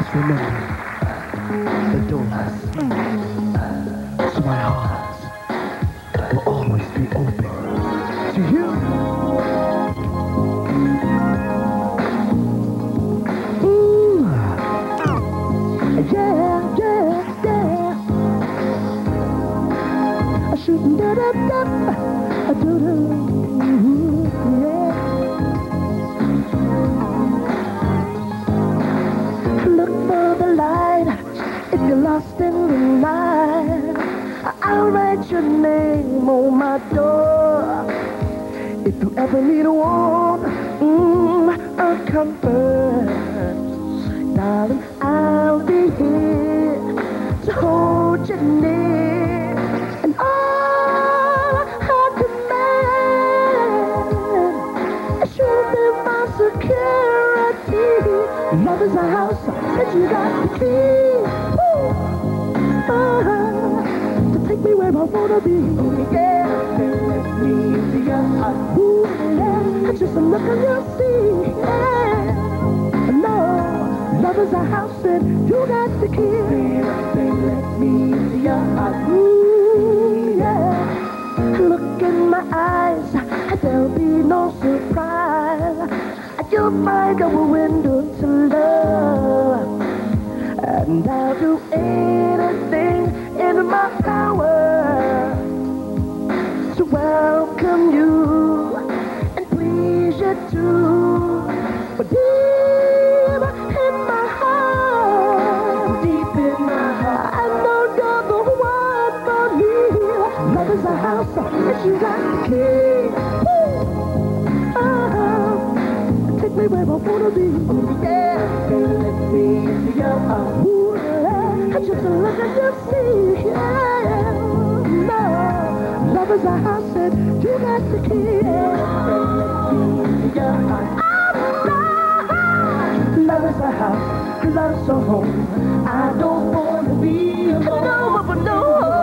Just remember the doors to my heart will always be open to you. Ooh. Yeah, yeah, yeah. I shouldn't do that, I do that. Yeah. Look for the light if you're lost in the night. I'll write your name on my door. If you ever need a warm, a comfort, darling, I'll be here to hold you near. And all I demand is you be my security. Love is a house that you got the key. To take me where I wanna be. Oh yeah, let me into your heart. Ooh yeah, just a look and you'll see. Yeah, no, love is a house and you got the key. Let me into your heart. Ooh yeah, look in my eyes, there'll be no surprise. You'll find a window to love, and I'll do anything in my power to welcome you and please you too. But deep in my heart, I know you're the one for me. Love is a house that you got the key. Take me where I wanna be. Oh yeah, let me into your heart. Ooh yeah, just a look and you see. Yeah, no, love is a house and you got the key. Let me into your heart. Love is a house, love is a home. I don't wanna be alone. No, but no,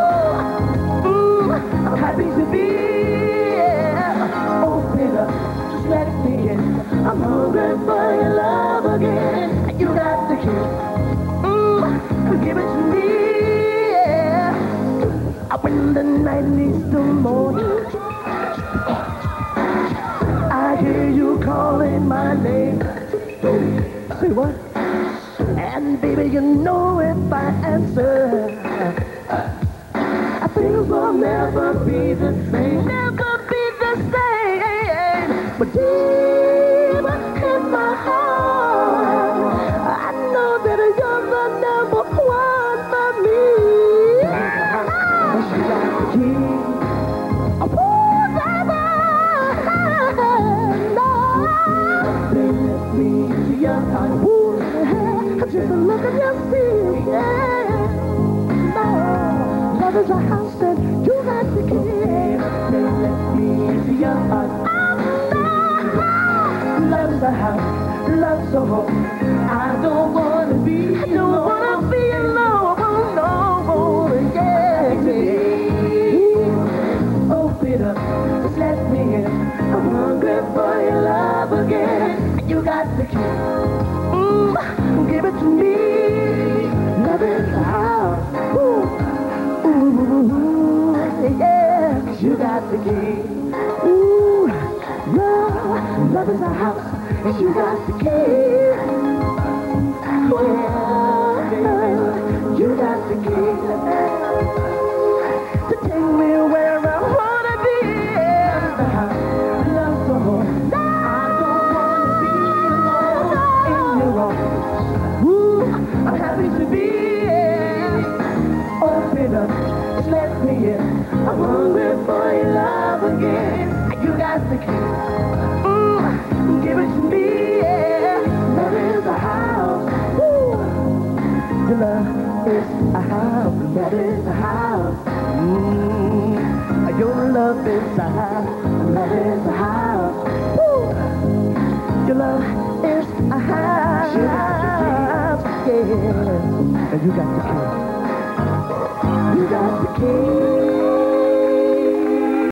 I'm happy to be. Yeah. Open up, just let me in. I'm hungry for your love again. You got the key. Give it to me. Yeah. When the night leads to morning, I hear you calling my name. Say what? And baby, you know if I answer, things will never be the same. Never be the same. But deep in my heart, I know that you're the number one for me. She got the key. Oh, baby, no. Let me into your heart. Just a look at your feet, yeah. No, love is a house and you got the key. Let me into your heart. Love's a house, love's a home. I don't wanna be alone. I don't wanna be alone, no, yeah. Open up, just let me in. I'm hungry for your love again. You got the key. Give it to me. Love is a house. Ooh, yeah. You got the key. Ooh, love is a house. And you got the key. Yeah, you got the key. To take me where I wanna be. Love's a house. Love's a home. I don't wanna be alone in your arms. Ooh, I'm happy to be here. Open up, just let me in. I'm hungry for your love again. You got the key. Give it to me, yeah. Love is a house. Ooh. Your love is a house. Love is a house. Your love is a house. Love is a house. Ooh. Your love is a house. You got the key. Yeah. And you got the key. You got the key.